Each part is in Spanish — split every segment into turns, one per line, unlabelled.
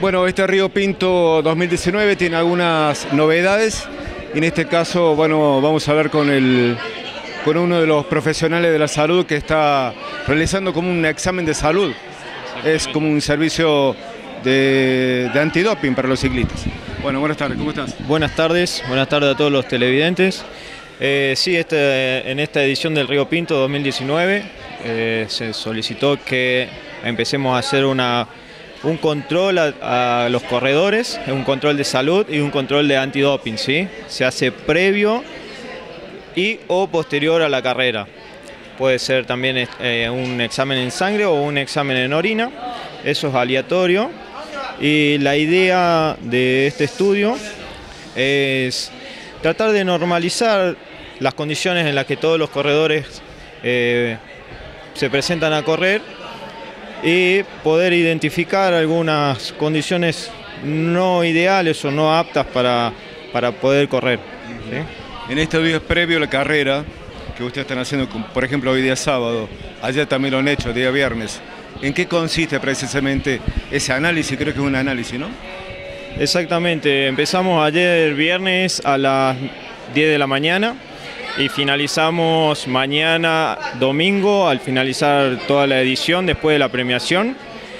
Bueno, este Río Pinto 2019 tiene algunas novedades y en este caso, bueno, vamos a hablar con uno de los profesionales de la salud que está realizando como un examen de salud. Es como un servicio de antidoping para los ciclistas. Bueno, buenas tardes, ¿cómo estás?
Buenas tardes a todos los televidentes. Sí, en esta edición del Río Pinto 2019 se solicitó que empecemos a hacer un control a los corredores, un control de salud y un control de antidoping, ¿sí? Se hace previo y o posterior a la carrera. Puede ser también un examen en sangre o un examen en orina, eso es aleatorio. Y la idea de este estudio es tratar de normalizar las condiciones en las que todos los corredores se presentan a correr y poder identificar algunas condiciones no ideales o no aptas para poder correr, ¿sí?
En este día previo a la carrera que ustedes están haciendo, por ejemplo hoy día sábado, ayer también lo han hecho, día viernes, ¿en qué consiste precisamente ese análisis? Creo que es un análisis, ¿no?
Exactamente, empezamos ayer viernes a las 10 de la mañana y finalizamos mañana domingo al finalizar toda la edición después de la premiación.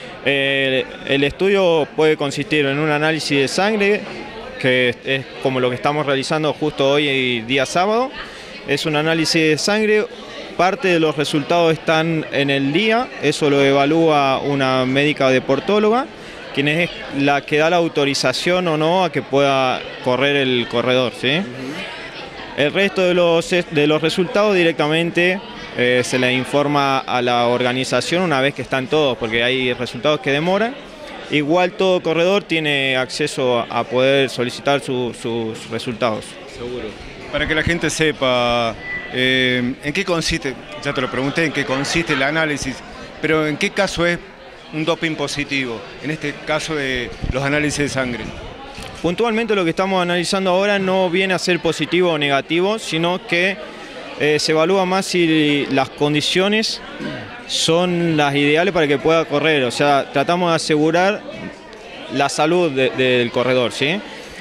El estudio puede consistir en un análisis de sangre, que es como lo que estamos realizando justo hoy día sábado. Es un análisis de sangre, parte de los resultados están en el día, eso lo evalúa una médica deportóloga, quien es la que da la autorización o no a que pueda correr el corredor, ¿sí? El resto de los resultados directamente se le informa a la organización una vez que están todos, porque hay resultados que demoran. Igual todo corredor tiene acceso a poder solicitar sus resultados.
Seguro. Para que la gente sepa en qué consiste, ya te lo pregunté, en qué consiste el análisis, pero en qué caso es un doping positivo, en este caso de los análisis de sangre.
Puntualmente lo que estamos analizando ahora no viene a ser positivo o negativo, sino que se evalúa más si las condiciones son las ideales para que pueda correr. O sea, tratamos de asegurar la salud del corredor, ¿sí?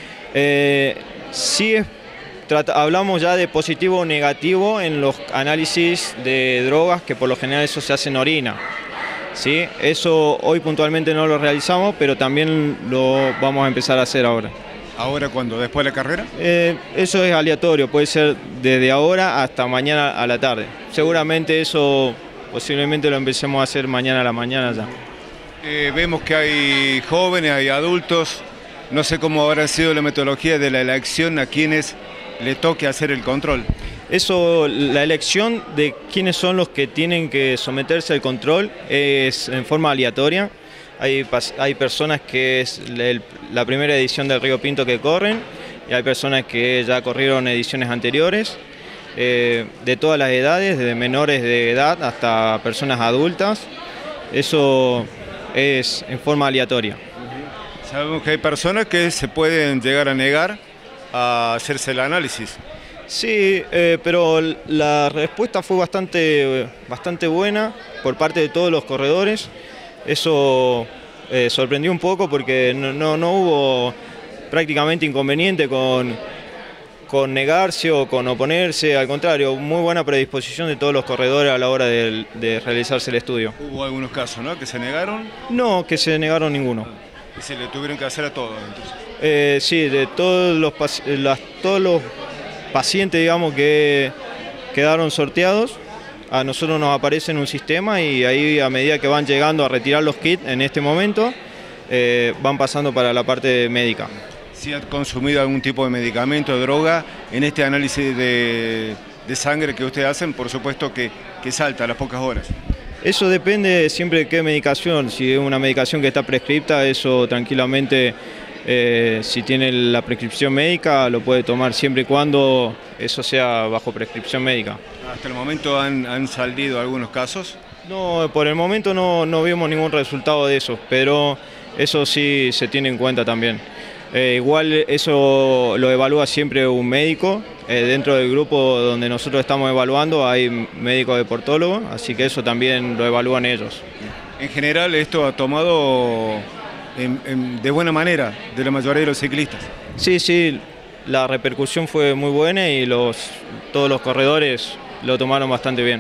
Hablamos ya de positivo o negativo en los análisis de drogas, que por lo general eso se hace en orina, ¿sí? Eso hoy puntualmente no lo realizamos, pero también lo vamos a empezar a hacer ahora.
¿Ahora cuándo? ¿Después de la carrera?
Eso es aleatorio, puede ser desde ahora hasta mañana a la tarde. Seguramente eso posiblemente lo empecemos a hacer mañana a la mañana ya.
Vemos que hay jóvenes, hay adultos, no sé cómo habrá sido la metodología de la elección a quienes le toque hacer el control.
Eso, la elección de quiénes son los que tienen que someterse al control es en forma aleatoria. Hay personas que es la primera edición del Río Pinto que corren y hay personas que ya corrieron ediciones anteriores, de todas las edades, desde menores de edad hasta personas adultas. Eso es en forma aleatoria.
Sabemos que hay personas que se pueden llegar a negar a hacerse el análisis.
Sí, pero la respuesta fue bastante buena por parte de todos los corredores. Eso sorprendió un poco porque no hubo prácticamente inconveniente con negarse o con oponerse. Al contrario, muy buena predisposición de todos los corredores a la hora de realizarse el estudio.
¿Hubo algunos casos, ¿no?, que se negaron?
No, que se negaron ninguno.
¿Y se le tuvieron que hacer a todos entonces?
Sí, de todos los pacientes, digamos, que quedaron sorteados, a nosotros nos aparece en un sistema y ahí a medida que van llegando a retirar los kits en este momento, van pasando para la parte médica.
Si ha consumido algún tipo de medicamento, droga, en este análisis de sangre que ustedes hacen, por supuesto que salta a las pocas horas.
Eso depende siempre de qué medicación. Si es una medicación que está prescripta, eso tranquilamente, si tiene la prescripción médica, lo puede tomar siempre y cuando eso sea bajo prescripción médica.
¿Hasta el momento han salido algunos casos?
No, por el momento no vimos ningún resultado de eso, pero eso sí se tiene en cuenta también. Igual eso lo evalúa siempre un médico. Dentro del grupo donde nosotros estamos evaluando hay médicos deportólogos, así que eso también lo evalúan ellos.
En general esto ha tomado de buena manera de la mayoría de los ciclistas.
Sí, sí, la repercusión fue muy buena y todos los corredores lo tomaron bastante bien.